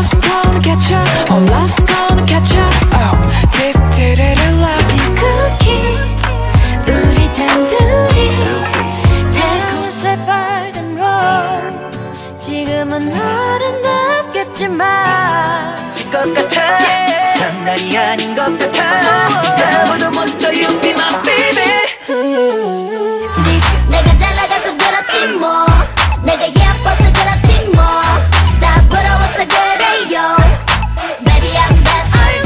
love's gonna catch ya. Oh, love's gonna catch ya. Oh, love. 지극히 우리 단둘이 달콤한 새빨간 rose 지금은 아름답겠지만 것 같아 장난이 아닌 것 같아 아무도 먼저 you be my baby 내가 잘 나가서 그렇지 뭐 내가 예뻐서 그렇지 뭐 다 부러워서 그래요 Baby I'm that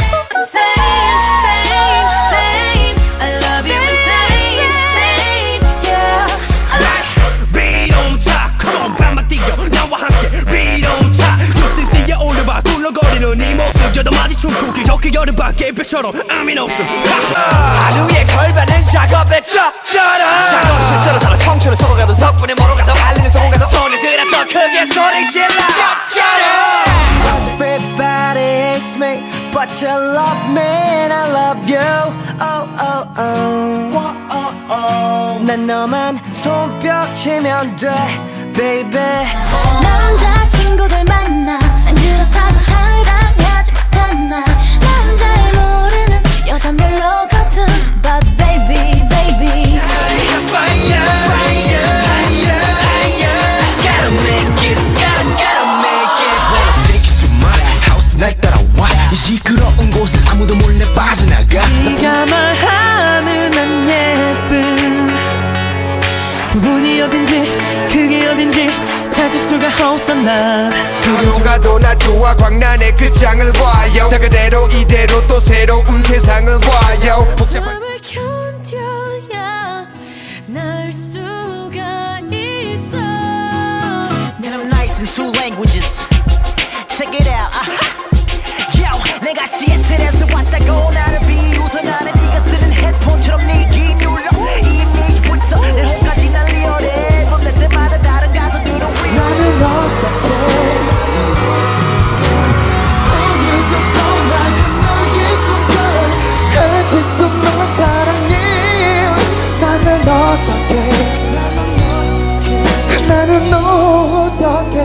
same I love you insane yeah Read on top come on 밤만 뛰어 나와 함께 Read on top UCC에 올려봐 굴러거리는 네 모습 저도 마치 춤추기 좋게 여름밤 개별처럼 의미는 없음 하루의 절반은 작업에 쪘잖아 작업 실제로 살아 청춘을 속아가도 덕분에 모로가도 알리는 성공가도 손에 들어 더 크게 소리 질러 쪘잖아 Everybody hates me but you love me and I love you oh oh oh 난 너만 손뼉 치면 돼 baby 남자친구들 만나 안 그렇다고 사랑하지 못했나 난 잘 모르는 여자 별로거든 But baby baby Fire Gotta make it gotta make it Take it to my house 날 따라와 이 시끄러운 곳을 아무도 몰래 빠져나가 네가 말하는 안 예쁜 부분이 어딘지 그게 어딘지 찾을 수가 없어 난 두루 가도 나 좋아 광란의 그 장을 봐요 다 그대로 이대로 또 새로운 세상을 봐요 복잡한 맘을 견뎌야 날 수가 있어 And I'm nice in two languages Check it out Yo 내가 시애틀에서 왔다고 나를 비웃어 나는 네가 쓰는 헤드폰처럼 네 귀 눌러 이 이미지부터 내 호까지 날리어래 앨범 낼 때마다 다른 가수들은 위 나는 어떻게 오늘도 떠나간 너의 손걸 아직도 너 사랑해 나는 어떻게 나는 어떻게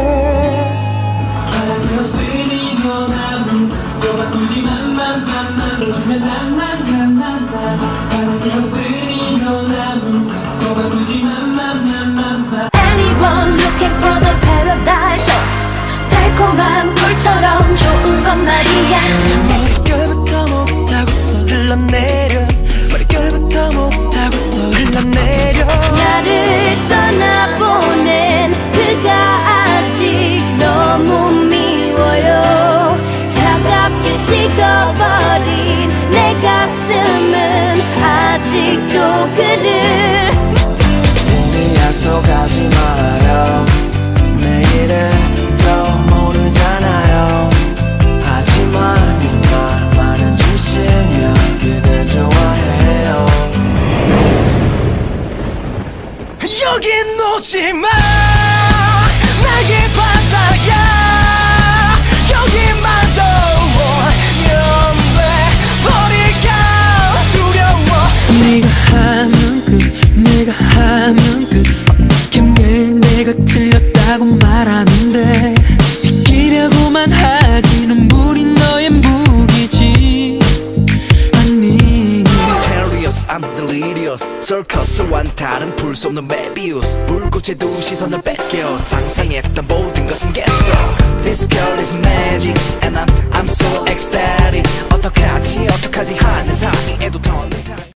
Anyone looking for the paradise lost 달콤한 꿀처럼 좋은 건 말이야 머릿결부터 못하고서 흘러내려 머릿결부터 못하고서 흘러내려 나를 떠나보낸 그가 아직 너무 미워요 차갑게 식어버린 내 가슴은 아직도 그를 우리 약속하지 말아요 내일은 더 모르잖아요 하지만 네 말만은 진심이야 그댈 좋아해요 여긴 오지마 나의 바다야 여기마저 연배버릴까 두려워 네가 하는 내가 하면 어떻게 매일 내가 틀렸다고 말하는데 비키려고만 하지 눈물이 너의 무기지 아니 Delirious, I'm delirious 서커스와는 다른 불 쏟는 메비우스 불꽃의 두 시선을 뺏겨 상상했던 모든 것은 개소 This girl is magic and I'm so ecstatic